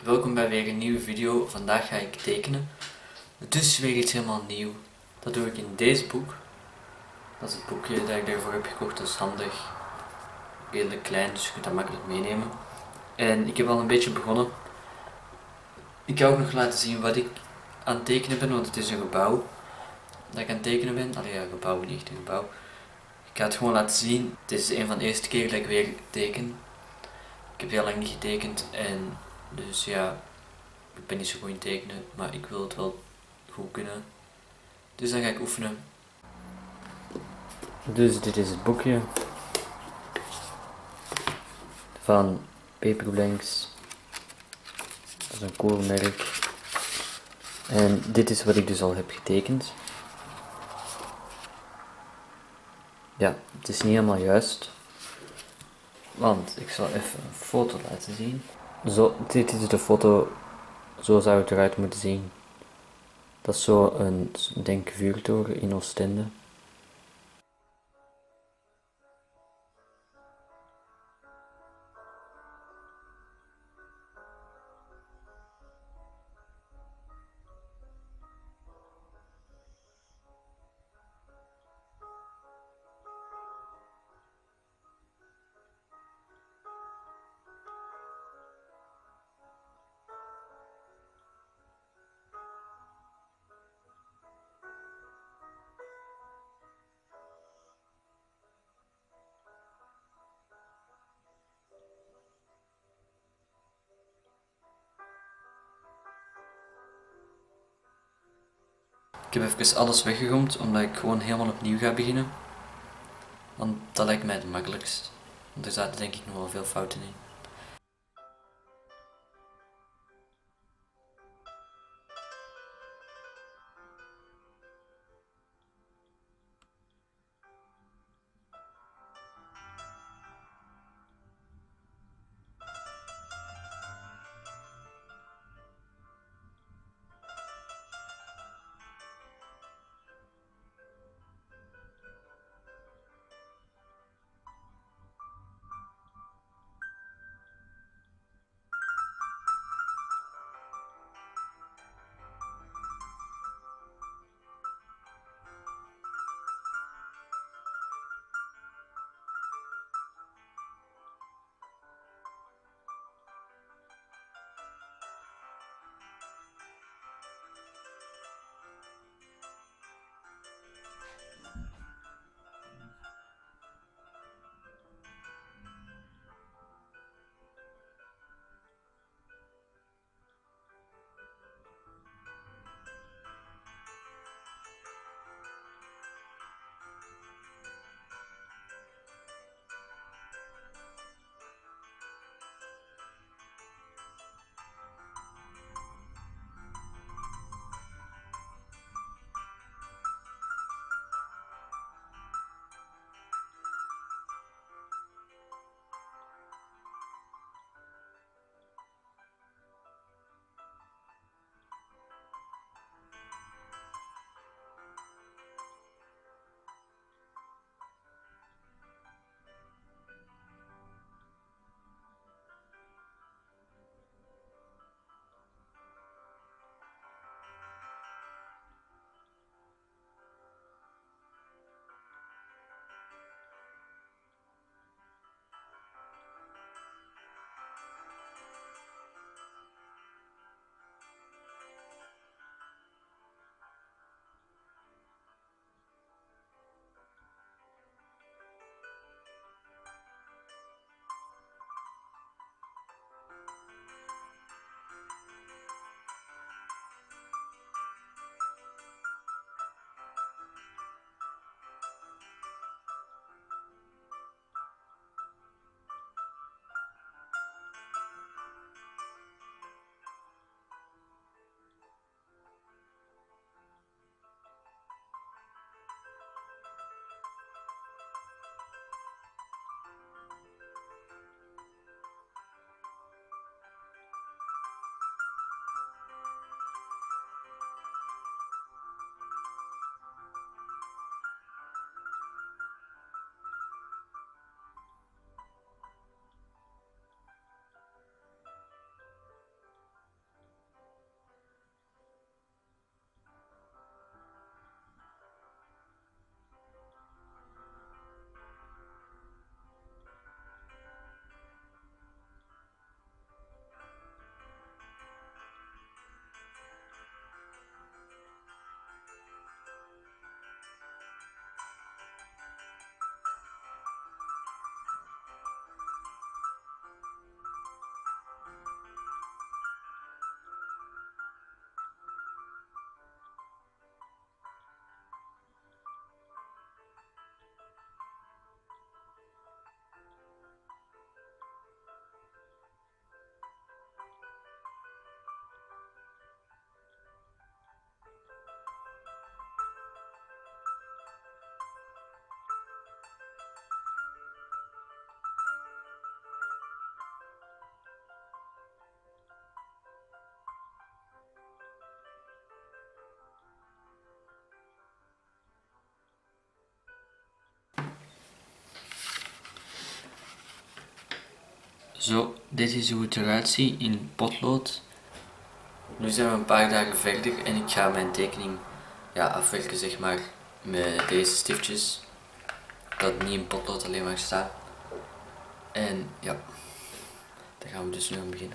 Welkom bij weer een nieuwe video. Vandaag ga ik tekenen. Het is weer iets helemaal nieuw. Dat doe ik in deze boek. Dat is het boekje dat ik daarvoor heb gekocht. Dat is handig. Redelijk klein, dus je kunt dat makkelijk meenemen. En ik heb al een beetje begonnen. Ik ga ook nog laten zien wat ik aan het tekenen ben, want het is een gebouw dat ik aan het tekenen ben. Allee, ja, gebouw, niet echt een gebouw. Ik ga het gewoon laten zien. Het is een van de eerste keer dat ik weer teken. Ik heb heel lang niet getekend en dus ja, ik ben niet zo goed in tekenen, maar ik wil het wel goed kunnen. Dus dan ga ik oefenen. Dus dit is het boekje van Paperblanks. Dat is een cool merk. En dit is wat ik dus al heb getekend. Ja, het is niet helemaal juist. Want ik zal even een foto laten zien. Zo, dit is de foto. Zo zou het eruit moeten zien. Dat is zo een, denk, vuurtoren in Oostende. Ik heb even alles weggegomd, omdat ik gewoon helemaal opnieuw ga beginnen. Want dat lijkt mij het makkelijkst. Want er zaten denk ik nog wel veel fouten in. Zo, dit is hoe het eruit ziet in potlood. Nu zijn we een paar dagen verder en ik ga mijn tekening afwerken, zeg maar, met deze stiftjes. Dat het niet in potlood alleen maar staat. En ja, daar gaan we dus nu aan beginnen.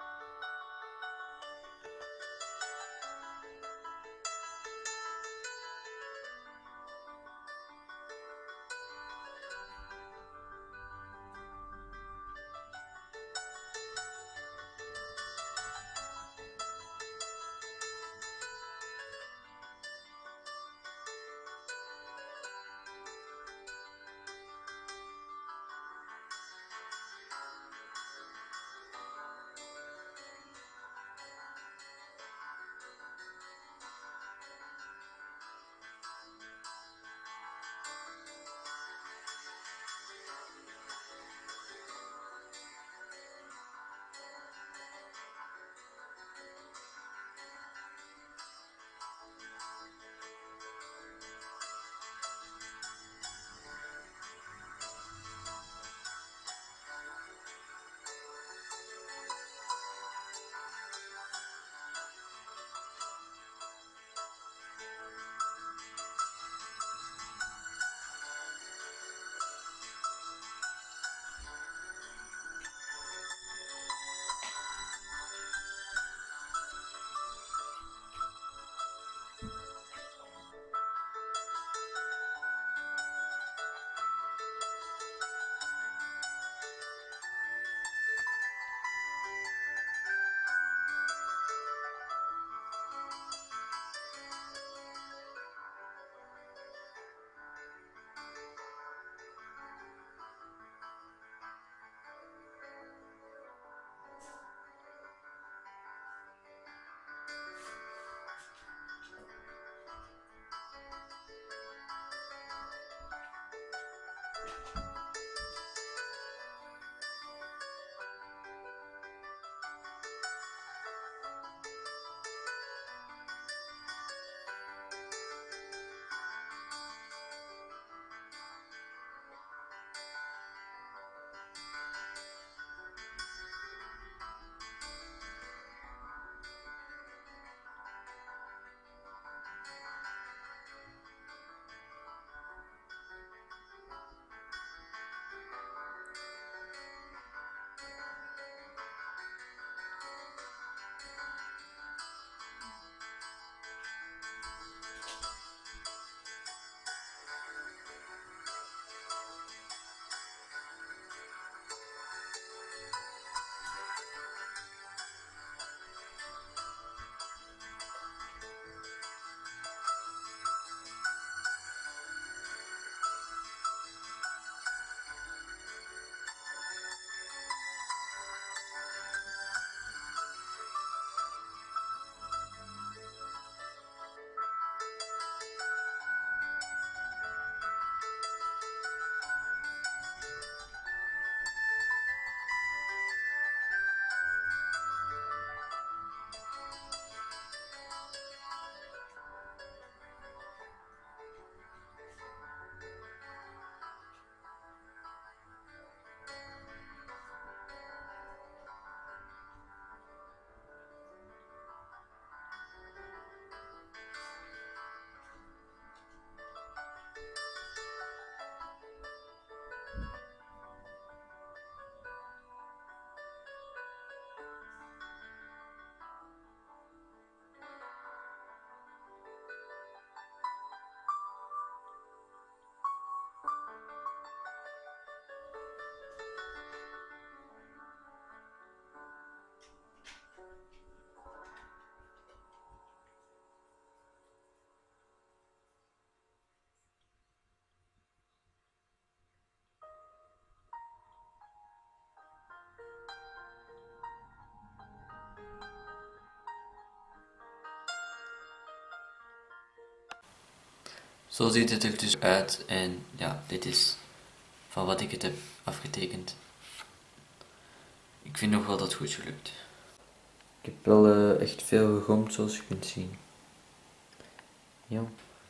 Zo ziet het er dus uit en ja, dit is van wat ik het heb afgetekend. Ik vind nog wel dat het goed gelukt. Ik heb wel echt veel gegomd zoals je kunt zien. Ja.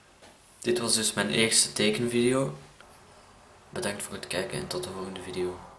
Dit was dus mijn eerste tekenvideo. Bedankt voor het kijken en tot de volgende video.